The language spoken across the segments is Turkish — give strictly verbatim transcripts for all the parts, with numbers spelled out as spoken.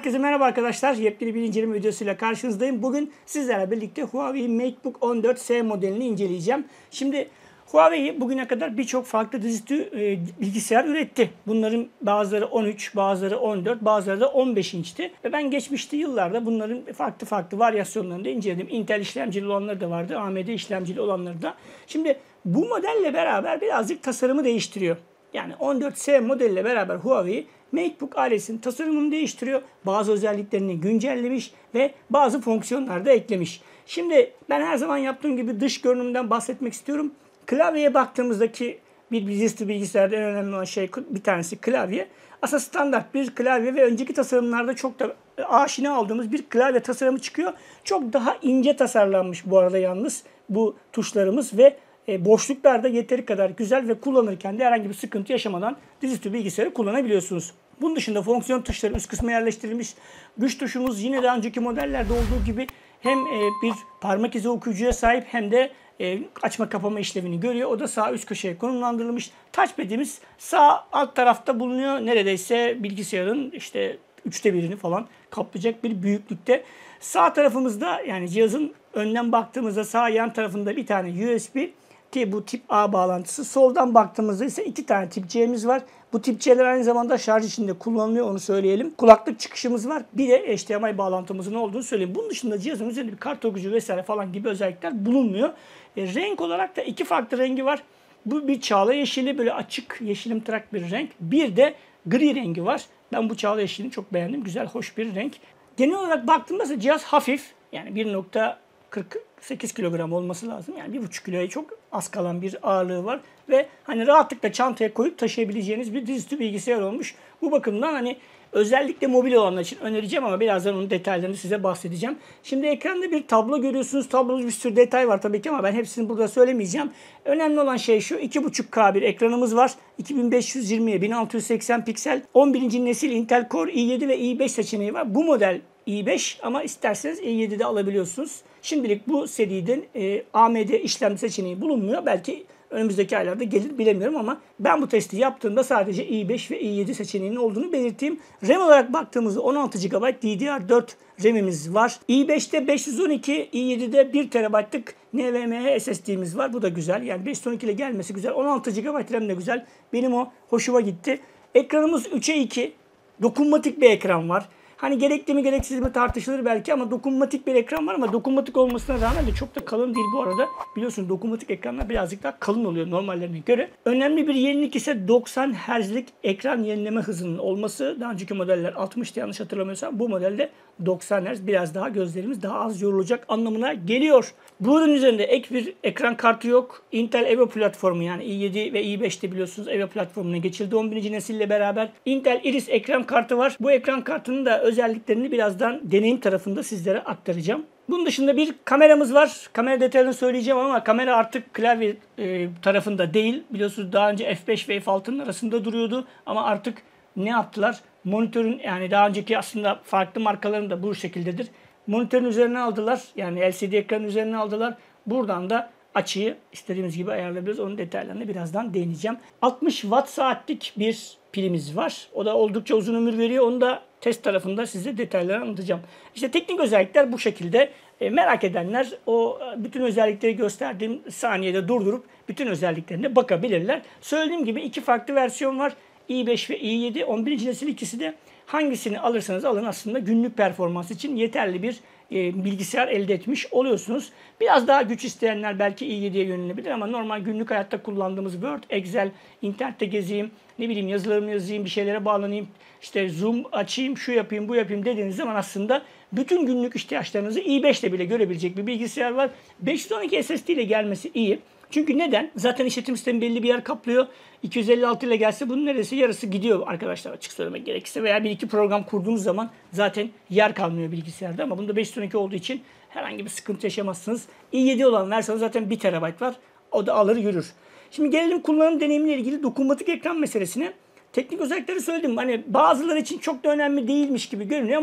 Herkese merhaba arkadaşlar. Yepyeni bir inceleme videosuyla karşınızdayım. Bugün sizlerle birlikte Huawei MateBook on dört S modelini inceleyeceğim. Şimdi Huawei bugüne kadar birçok farklı dizüstü e, bilgisayar üretti. Bunların bazıları on üç, bazıları on dört, bazıları da on beş inçti. Ve ben geçmişte yıllarda bunların farklı farklı varyasyonlarını da inceledim. Intel işlemcili olanları da vardı, A M D işlemcili olanları da. Şimdi bu modelle beraber birazcık tasarımı değiştiriyor. Yani on dört S modeliyle beraber Huawei MateBook ailesinin tasarımını değiştiriyor. Bazı özelliklerini güncellemiş ve bazı fonksiyonlar da eklemiş. Şimdi ben her zaman yaptığım gibi dış görünümden bahsetmek istiyorum. Klavyeye baktığımızdaki bir dizüstü bilgisayarda en önemli olan şey bir tanesi klavye. Aslında standart bir klavye ve önceki tasarımlarda çok da aşina olduğumuz bir klavye tasarımı çıkıyor. Çok daha ince tasarlanmış bu arada yalnız bu tuşlarımız ve boşluklarda yeteri kadar güzel ve kullanırken de herhangi bir sıkıntı yaşamadan dizüstü bilgisayarı kullanabiliyorsunuz. Bunun dışında fonksiyon tuşları üst kısma yerleştirilmiş. Güç tuşumuz yine daha önceki modellerde olduğu gibi hem bir parmak izi okuyucuya sahip hem de açma kapama işlevini görüyor. O da sağ üst köşeye konumlandırılmış. Touchpad'imiz sağ alt tarafta bulunuyor. Neredeyse bilgisayarın işte üçte birini falan kaplayacak bir büyüklükte. Sağ tarafımızda yani cihazın önden baktığımızda sağ yan tarafında bir tane U S B ki bu tip A bağlantısı. Soldan baktığımızda ise iki tane tip C'miz var. Bu tip C'ler aynı zamanda şarj içinde kullanılıyor, onu söyleyelim. Kulaklık çıkışımız var. Bir de H D M I bağlantımızın olduğunu söyleyeyim. Bunun dışında cihazın üzerinde bir kart okuyucu vesaire falan gibi özellikler bulunmuyor. E, renk olarak da iki farklı rengi var. Bu bir çağla yeşili, böyle açık yeşilimtırak bir renk. Bir de gri rengi var. Ben bu çağla yeşilini çok beğendim. Güzel, hoş bir renk. Genel olarak baktığımda ise cihaz hafif. Yani bir nokta kırk sekiz kilogram olması lazım. Yani bir buçuk kiloya çok az kalan bir ağırlığı var. Ve hani rahatlıkla çantaya koyup taşıyabileceğiniz bir dizüstü bilgisayar olmuş. Bu bakımdan hani özellikle mobil olanlar için önereceğim ama birazdan onun detaylarını size bahsedeceğim. Şimdi ekranda bir tablo görüyorsunuz. Tabloda bir sürü detay var tabii ki ama ben hepsini burada söylemeyeceğim. Önemli olan şey şu: iki buçuk K bir ekranımız var. iki bin beş yüz yirmiye bin altı yüz seksen piksel. on birinci nesil Intel Core i yedi ve i beş seçeneği var. Bu model i beş ama isterseniz i yedi de alabiliyorsunuz. Şimdilik bu seriden e, A M D işlemci seçeneği bulunmuyor. Belki önümüzdeki aylarda gelir, bilemiyorum ama ben bu testi yaptığımda sadece i beş ve i yedi seçeneğinin olduğunu belirteyim. RAM olarak baktığımızda on altı gigabayt D D R dört RAM'imiz var. i beşte beş yüz on iki, i yedide bir terabaytlık NVMe S S D'miz var. Bu da güzel. Yani beş yüz on iki ile gelmesi güzel. on altı gigabayt RAM de güzel. Benim o hoşuma gitti. Ekranımız üçe iki. Dokunmatik bir ekran var. Hani gerekli mi gereksiz mi tartışılır belki ama dokunmatik bir ekran var ama dokunmatik olmasına rağmen de çok da kalın değil bu arada. Biliyorsun dokunmatik ekranlar birazcık daha kalın oluyor normallerine göre. Önemli bir yenilik ise doksan hertzlik ekran yenileme hızının olması. Daha önceki modeller altmıştı yanlış hatırlamıyorsam. Bu modelde doksan hertz, biraz daha gözlerimiz daha az yorulacak anlamına geliyor. Bu ürün üzerinde ek bir ekran kartı yok. Intel Evo platformu yani i yedi ve i beşte biliyorsunuz Evo platformuna geçildi on birinci nesille beraber. Intel Iris ekran kartı var. Bu ekran kartının da özelliklerini birazdan deneyim tarafında sizlere aktaracağım. Bunun dışında bir kameramız var. Kamera detaylarını söyleyeceğim ama kamera artık klavye e, tarafında değil. Biliyorsunuz daha önce F beş ve F altının arasında duruyordu ama artık ne yaptılar? Monitörün yani daha önceki aslında farklı markaların da bu şekildedir. Monitörün üzerine aldılar. Yani L C D ekranın üzerine aldılar. Buradan da açıyı istediğimiz gibi ayarlayabiliriz. Onun detaylarına birazdan değineceğim. altmış watt saatlik bir pilimiz var. O da oldukça uzun ömür veriyor. Onu da test tarafında size detaylarını anlatacağım. İşte teknik özellikler bu şekilde. E, merak edenler o bütün özellikleri gösterdiğim saniyede durdurup bütün özelliklerine bakabilirler. Söylediğim gibi iki farklı versiyon var. i beş ve i yedi. on birinci nesil ikisi de. Hangisini alırsanız alın aslında günlük performans için yeterli bir e, bilgisayar elde etmiş oluyorsunuz. Biraz daha güç isteyenler belki i yediye yönelebilir ama normal günlük hayatta kullandığımız Word, Excel, internette gezeyim, ne bileyim yazılarımı yazayım, bir şeylere bağlanayım, işte Zoom açayım, şu yapayım, bu yapayım dediğiniz zaman aslında bütün günlük ihtiyaçlarınızı i beş ile bile görebilecek bir bilgisayar var. beş yüz on iki S S D ile gelmesi iyi. Çünkü neden? Zaten işletim sistemi belli bir yer kaplıyor. iki yüz elli altı ile gelse bunun neredeyse yarısı gidiyor arkadaşlar, açık söylemek gerekirse. Veya bir iki program kurduğunuz zaman zaten yer kalmıyor bilgisayarda ama bunda beş yüz on iki olduğu için herhangi bir sıkıntı yaşamazsınız. i yedi olan versiyonu zaten bir terabayt var. O da alır yürür. Şimdi gelelim kullanım deneyimiyle ilgili dokunmatik ekran meselesine. Teknik özellikleri söyledim. Hani bazıları için çok da önemli değilmiş gibi görünüyor ama mesela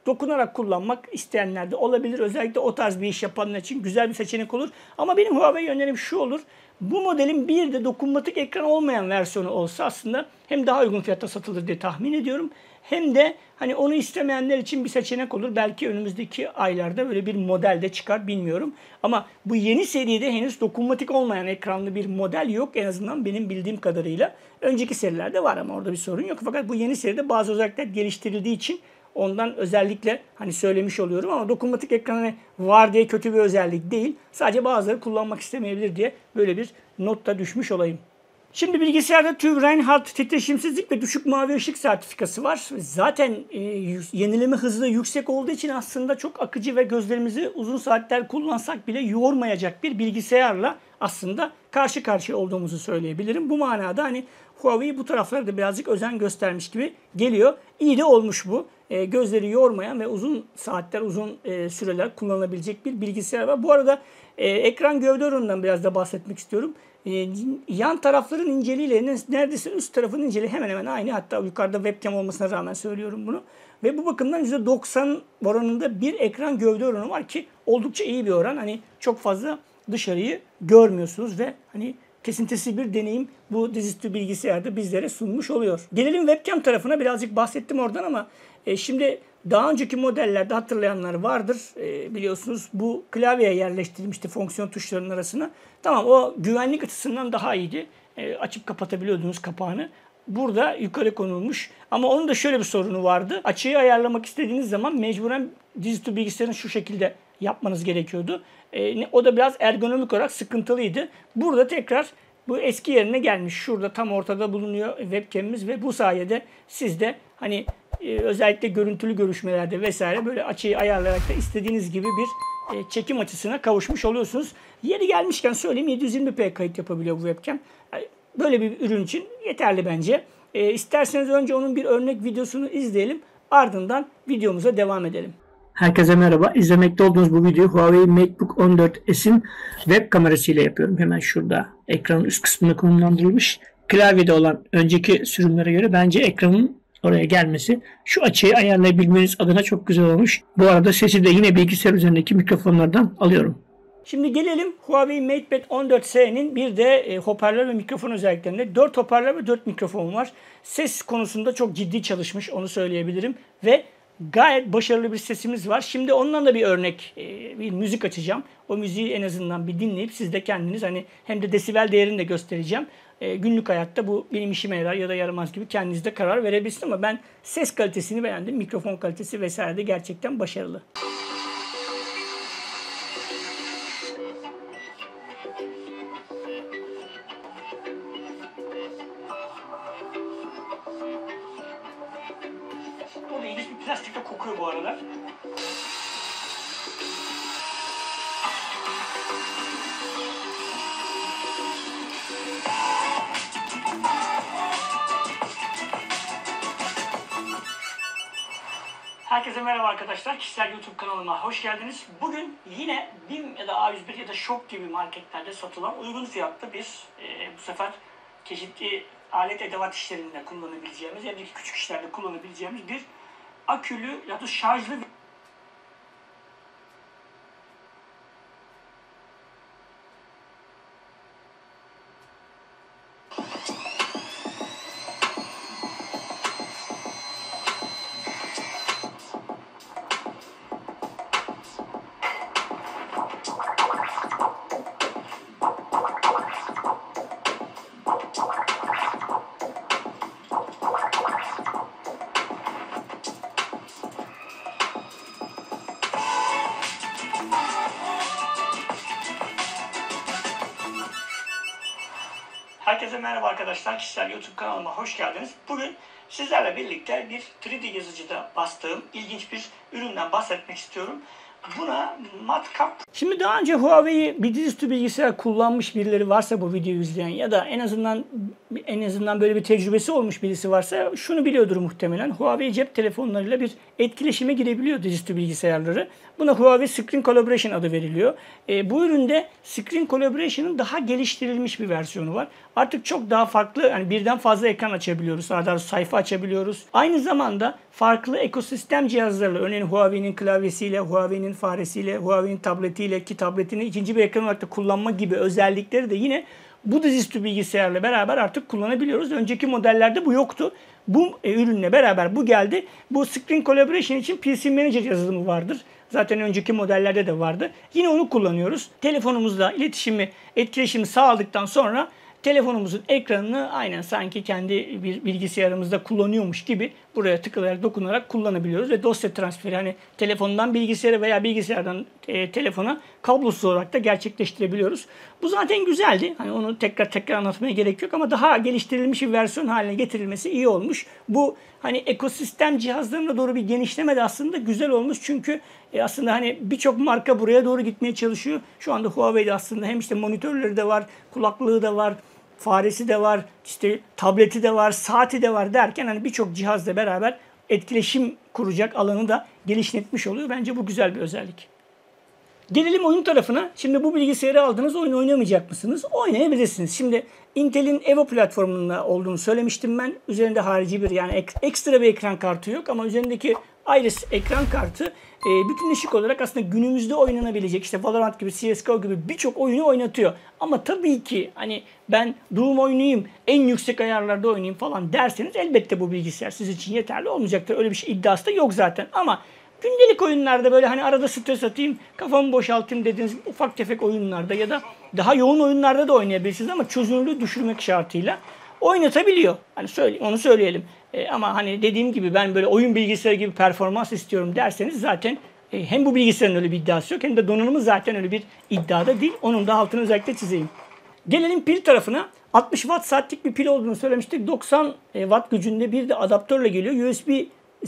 dokunarak kullanmak isteyenler de olabilir. Özellikle o tarz bir iş yapanlar için güzel bir seçenek olur. Ama benim Huawei önerim şu olur. Bu modelin bir de dokunmatik ekran olmayan versiyonu olsa aslında hem daha uygun fiyatta satılır diye tahmin ediyorum. Hem de hani onu istemeyenler için bir seçenek olur. Belki önümüzdeki aylarda böyle bir model de çıkar, bilmiyorum. Ama bu yeni seride henüz dokunmatik olmayan ekranlı bir model yok. En azından benim bildiğim kadarıyla. Önceki serilerde var ama orada bir sorun yok. Fakat bu yeni seride bazı özellikler geliştirildiği için ondan özellikle hani söylemiş oluyorum. Ama dokunmatik ekranı var diye kötü bir özellik değil. Sadece bazıları kullanmak istemeyebilir diye böyle bir not da düşmüş olayım. Şimdi bilgisayarda TÜV Reinhardt titreşimsizlik ve düşük mavi ışık sertifikası var. Zaten e, yenileme hızı yüksek olduğu için aslında çok akıcı ve gözlerimizi uzun saatler kullansak bile yormayacak bir bilgisayarla aslında karşı karşıya olduğumuzu söyleyebilirim. Bu manada hani Huawei bu taraflara da birazcık özen göstermiş gibi geliyor. İyi de olmuş bu. E, gözleri yormayan ve uzun saatler, uzun e, süreler kullanılabilecek bir bilgisayar var. Bu arada e, ekran gövde oranından biraz da bahsetmek istiyorum. E, yan tarafların inceliğiyle neredeyse üst tarafın inceliği hemen hemen aynı. Hatta yukarıda webcam olmasına rağmen söylüyorum bunu. Ve bu bakımdan yüzde doksan oranında bir ekran gövde oranı var ki oldukça iyi bir oran. Hani çok fazla dışarıyı görmüyorsunuz ve hani kesintisiz bir deneyim bu dizüstü bilgisayarda bizlere sunmuş oluyor. Gelelim webcam tarafına, birazcık bahsettim oradan ama e, şimdi daha önceki modellerde hatırlayanlar vardır. E, biliyorsunuz bu klavyeye yerleştirilmişti fonksiyon tuşlarının arasına. Tamam, o güvenlik açısından daha iyiydi. E, açıp kapatabiliyordunuz kapağını. Burada yukarı konulmuş. Ama onun da şöyle bir sorunu vardı. Açıyı ayarlamak istediğiniz zaman mecburen dizüstü bilgisayarın şu şekilde yapmanız gerekiyordu. E, o da biraz ergonomik olarak sıkıntılıydı. Burada tekrar bu eski yerine gelmiş. Şurada tam ortada bulunuyor webcam'imiz ve bu sayede siz de hani e, özellikle görüntülü görüşmelerde vesaire böyle açıyı ayarlayarak da istediğiniz gibi bir e, çekim açısına kavuşmuş oluyorsunuz. Yeri gelmişken söyleyeyim, yedi yüz yirmi p kayıt yapabiliyor bu webcam. Yani böyle bir ürün için yeterli bence. E, isterseniz önce onun bir örnek videosunu izleyelim. Ardından videomuza devam edelim. Herkese merhaba. İzlemekte olduğunuz bu videoyu Huawei MateBook on dört S'in web kamerasıyla yapıyorum. Hemen şurada ekranın üst kısmında konumlandırılmış. Klavyede olan önceki sürümlere göre bence ekranın oraya gelmesi şu açıyı ayarlayabilmeniz adına çok güzel olmuş. Bu arada sesi de yine bilgisayar üzerindeki mikrofonlardan alıyorum. Şimdi gelelim Huawei MatePad on dört S'nin bir de e, hoparlör ve mikrofon özelliklerinde. dört hoparlör ve dört mikrofon var. Ses konusunda çok ciddi çalışmış, onu söyleyebilirim. Ve gayet başarılı bir sesimiz var. Şimdi ondan da bir örnek, e, bir müzik açacağım. O müziği en azından bir dinleyip siz de kendiniz hani hem de desibel değerini de göstereceğim. E, günlük hayatta bu benim işime yarar ya da yaramaz gibi kendiniz de karar verebilirsiniz ama ben ses kalitesini beğendim. Mikrofon kalitesi vesaire de gerçekten başarılı. Burada ilginç bir plastikle kokuyor bu aralar. Herkese merhaba arkadaşlar. Kişisel YouTube kanalıma hoş geldiniz. Bugün yine BİM ya da A yüz bir ya da Şok gibi marketlerde satılan uygun fiyatlı bir e, bu sefer çeşitli alet edevat işlerinde kullanabileceğimiz, evdeki küçük işlerde kullanabileceğimiz bir akülü ya da şarjlı bir Herkese merhaba arkadaşlar. Kişisel YouTube kanalıma hoş geldiniz. Bugün sizlerle birlikte bir üç D yazıcıda bastığım ilginç bir üründen bahsetmek istiyorum. Buna matkap. Şimdi daha önce Huawei bir dizüstü bilgisayar kullanmış birileri varsa bu videoyu izleyen ya da en azından en azından böyle bir tecrübesi olmuş birisi varsa şunu biliyordur muhtemelen. Huawei cep telefonlarıyla bir etkileşime girebiliyor dizüstü bilgisayarları. Buna Huawei Screen Collaboration adı veriliyor. E, bu üründe Screen Collaboration'ın daha geliştirilmiş bir versiyonu var. Artık çok daha farklı, yani birden fazla ekran açabiliyoruz. Daha doğrusu sayfa açabiliyoruz. Aynı zamanda farklı ekosistem cihazlarla, örneğin Huawei'nin klavyesiyle, Huawei'nin faresiyle, Huawei'nin tabletiyle, ki tabletini ikinci bir ekran olarak da kullanma gibi özellikleri de yine bu dizüstü bilgisayarla beraber artık kullanabiliyoruz. Önceki modellerde bu yoktu. Bu e, ürünle beraber bu geldi. Bu Screen Collaboration için P C Manager yazılımı vardır. Zaten önceki modellerde de vardı. Yine onu kullanıyoruz. Telefonumuzla iletişimi, etkileşimi sağladıktan sonra telefonumuzun ekranını aynen sanki kendi bir bilgisayarımızda kullanıyormuş gibi buraya tıklayarak, dokunarak kullanabiliyoruz ve dosya transferi, hani telefondan bilgisayara veya bilgisayardan e, telefona kablosuz olarak da gerçekleştirebiliyoruz. Bu zaten güzeldi. Hani onu tekrar tekrar anlatmaya gerek yok ama daha geliştirilmiş bir versiyon haline getirilmesi iyi olmuş. Bu hani ekosistem cihazlarına doğru bir genişleme de aslında güzel olmuş. Çünkü e, aslında hani birçok marka buraya doğru gitmeye çalışıyor. Şu anda Huawei'de aslında hem işte monitörleri de var, kulaklığı da var, faresi de var, işte tableti de var, saati de var derken hani birçok cihazla beraber etkileşim kuracak alanı da genişletmiş oluyor. Bence bu güzel bir özellik. Gelelim oyun tarafına. Şimdi bu bilgisayarı aldınız, oyun oynamayacak mısınız? Oynayabilirsiniz. Şimdi Intel'in Evo platformunda olduğunu söylemiştim ben. Üzerinde harici bir, yani ek, ekstra bir ekran kartı yok ama üzerindeki Iris ekran kartı e, bütünleşik olarak aslında günümüzde oynanabilecek, işte Valorant gibi, C S G O gibi birçok oyunu oynatıyor. Ama tabii ki hani ben Doom oynayayım, en yüksek ayarlarda oynayayım falan derseniz elbette bu bilgisayar sizin için yeterli olmayacaktır. Öyle bir şey iddiası da yok zaten. Ama gündelik oyunlarda, böyle hani arada stres atayım, kafamı boşaltayım dediğiniz ufak tefek oyunlarda ya da daha yoğun oyunlarda da oynayabilirsiniz ama çözünürlüğü düşürmek şartıyla oynatabiliyor. Hani söyle, onu söyleyelim. E, ama hani dediğim gibi ben böyle oyun bilgisayarı gibi performans istiyorum derseniz zaten e, hem bu bilgisayarın öyle bir iddiası yok hem de donanımı zaten öyle bir iddiada değil. Onun da altını özellikle çizeyim. Gelelim pil tarafına. altmış watt saatlik bir pil olduğunu söylemiştik. doksan watt gücünde bir de adaptörle geliyor. U S B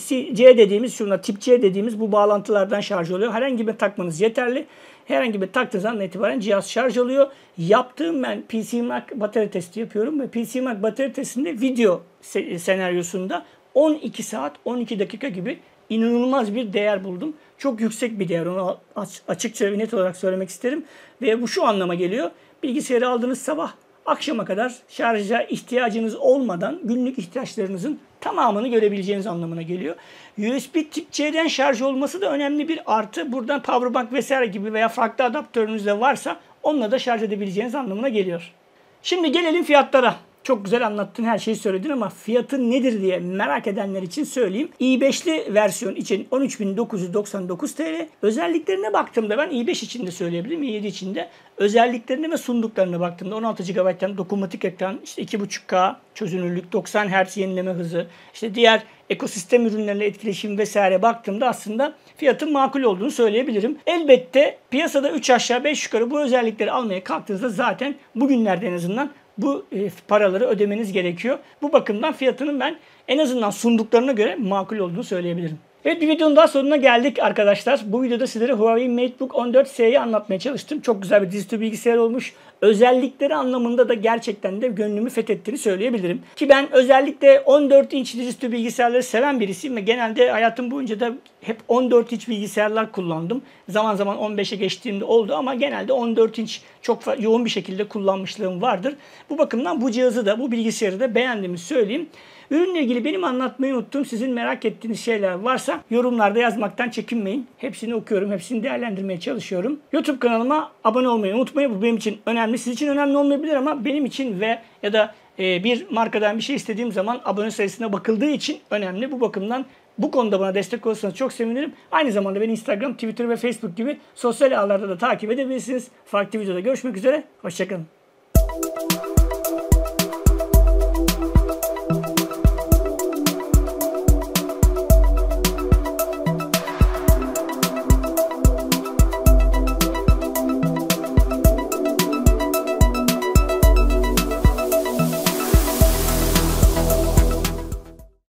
C dediğimiz, şuna tip C dediğimiz bu bağlantılardan şarj oluyor. Herhangi bir takmanız yeterli. Herhangi bir taktığınız andan itibaren cihaz şarj oluyor. Yaptığım ben P C Mark batarya testi yapıyorum ve P C Mark batarya testinde video senaryosunda on iki saat on iki dakika gibi inanılmaz bir değer buldum. Çok yüksek bir değer, onu açıkça ve net olarak söylemek isterim. Ve bu şu anlama geliyor. Bilgisayarı aldığınız sabah akşama kadar şarja ihtiyacınız olmadan günlük ihtiyaçlarınızın tamamını görebileceğiniz anlamına geliyor. U S B tip C'den şarj olması da önemli bir artı. Buradan powerbank vesaire gibi veya farklı adaptörünüz de varsa onunla da şarj edebileceğiniz anlamına geliyor. Şimdi gelelim fiyatlara. Çok güzel anlattın, her şeyi söyledin ama fiyatı nedir diye merak edenler için söyleyeyim. i beşli versiyon için on üç bin dokuz yüz doksan dokuz TL. Özelliklerine baktığımda ben i beş için de söyleyebilirim, i yedi için de. Özelliklerine ve sunduklarına baktığımda on altı gigabayttan dokunmatik ekran, işte iki buçuk K çözünürlük, doksan hertz yenileme hızı, işte diğer ekosistem ürünlerine etkileşim vesaire baktığımda aslında fiyatın makul olduğunu söyleyebilirim. Elbette piyasada üç aşağı beş yukarı bu özellikleri almaya kalktığınızda zaten bugünlerde en azından bu e, paraları ödemeniz gerekiyor. Bu bakımdan fiyatının ben en azından sunduklarına göre makul olduğunu söyleyebilirim. Evet, bir videonun daha sonuna geldik arkadaşlar. Bu videoda sizlere Huawei MateBook on dört S'yi anlatmaya çalıştım. Çok güzel bir dizüstü bilgisayar olmuş. Özellikleri anlamında da gerçekten de gönlümü fethettiğini söyleyebilirim. Ki ben özellikle on dört inç dizüstü bilgisayarları seven birisiyim ve genelde hayatım boyunca da hep on dört inç bilgisayarlar kullandım. Zaman zaman on beşe geçtiğimde oldu ama genelde on dört inç çok yoğun bir şekilde kullanmışlığım vardır. Bu bakımdan bu cihazı da, bu bilgisayarı da beğendiğimi söyleyeyim. Ürünle ilgili benim anlatmayı unuttuğum, sizin merak ettiğiniz şeyler varsa yorumlarda yazmaktan çekinmeyin. Hepsini okuyorum, hepsini değerlendirmeye çalışıyorum. YouTube kanalıma abone olmayı unutmayın. Bu benim için önemli. Sizin için önemli olmayabilir ama benim için ve ya da bir markadan bir şey istediğim zaman abone sayısına bakıldığı için önemli. Bu bakımdan bu konuda bana destek olursanız çok sevinirim. Aynı zamanda beni Instagram, Twitter ve Facebook gibi sosyal ağlarda da takip edebilirsiniz. Farklı videoda görüşmek üzere. Hoşçakalın.